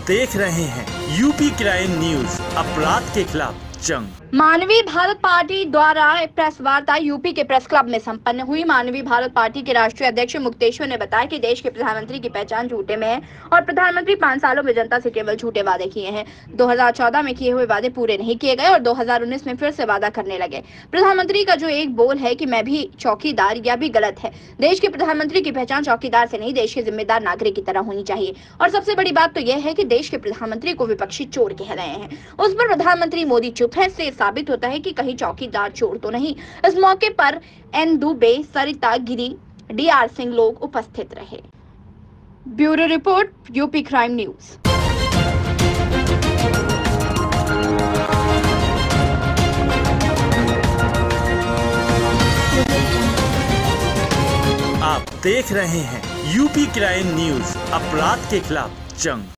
देख रहे हैं यूपी क्राइम न्यूज, अपराध के खिलाफ जंग। मानवीय भारत पार्टी द्वारा प्रेस वार्ता यूपी के प्रेस क्लब में संपन्न हुई। मानवीय भारत पार्टी के राष्ट्रीय अध्यक्ष मुक्तेश्वर ने बताया कि देश के प्रधानमंत्री की पहचान झूठे में है और प्रधानमंत्री 5 सालों में जनता से केवल झूठे वादे किए हैं। 2014 में किए हुए वादे पूरे नहीं किए गए और 2019 में फिर से वादा करने लगे। प्रधानमंत्री का जो एक बोल है कि मैं भी चौकीदार, यह भी गलत है। देश के प्रधानमंत्री की पहचान चौकीदार से नहीं, देश के जिम्मेदार नागरिक की तरह होनी चाहिए। और सबसे बड़ी बात तो यह है कि देश के प्रधानमंत्री को विपक्षी चोर कह रहे हैं। उस पर प्रधानमंत्री मोदी चुप है, इससे साबित होता है कि कहीं चौकीदार चोर तो नहीं। इस मौके पर एन दुबे, सरिता गिरी, डीआर सिंह लोग उपस्थित रहे। Bureau report, UP crime news. आप देख रहे हैं यूपी क्राइम न्यूज, अपराध के खिलाफ जंग।